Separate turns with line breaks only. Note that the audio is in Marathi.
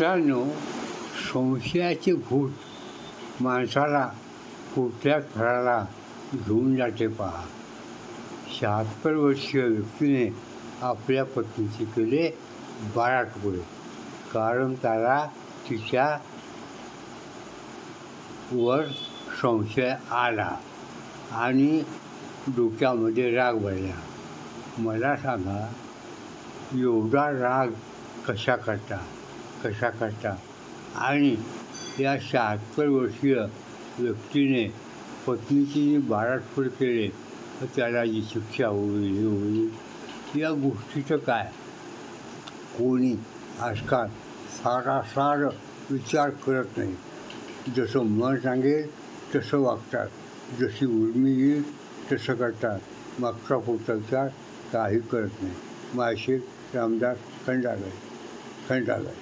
मित्रांनो, संशयाचे भूत माणसाला कुठल्या थराला घेऊन जाते पहा. 76 वर्षीय व्यक्तीने आपल्या पत्नीचे केले 12 तुकडे, कारण त्याला तिच्या वर संशय आला आणि डोक्यामध्ये राग भरला. मला सांगा, एवढा राग कशा करता आणि या 76 वर्षीय व्यक्तीने पत्नीची जी 12 तुकडे केले तर त्याला जी शिक्षा होईल या गोष्टीचं काय कोणी आजकाल सारासार विचार करत नाही. जसं मन सांगेल तसं वागतात, जशी उर्मी येईल तसं करतात, मागचा पुढचा विचार काही करत नाही. माळशेज रामदास खंडागळे.